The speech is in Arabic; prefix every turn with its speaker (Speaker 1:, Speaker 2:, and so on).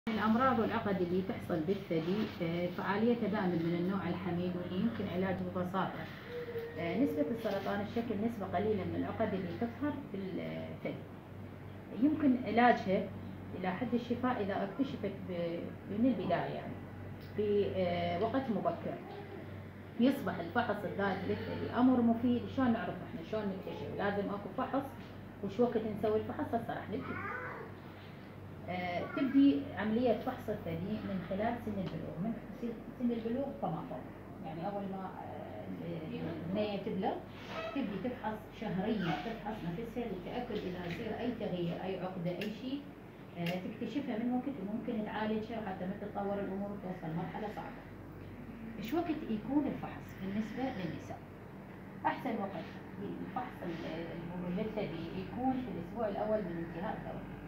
Speaker 1: الأمراض والعقد اللي تحصل بالثدي فعاليتها دائما من النوع الحميد واللي يمكن علاجه ببساطة. نسبة السرطان تشكل نسبة قليلة من العقد اللي تظهر في الثدي. يمكن علاجها إلى حد الشفاء إذا اكتشفت من البداية، يعني في وقت مبكر. يصبح الفحص الذاتي للثدي أمر مفيد. شلون نعرف احنا شلون نكتشف؟ لازم اكو فحص. وش وقت نسوي الفحص؟ هسه راح نبدي. تبدي عملية فحص الثدي من خلال سن البلوغ، من سن البلوغ فما فوق. يعني أول ما البنية تبلغ تبدي تفحص شهريا، تفحص نفسها للتأكد إذا يصير أي تغيير، أي عقدة، أي شيء تكتشفها من وقت وممكن تعالجها حتى ما تتطور الأمور وتوصل مرحلة صعبة. إيش وقت يكون الفحص بالنسبة للنساء؟ أحسن وقت للفحص للثدي يكون في الأسبوع الأول من انتهاء الدورة.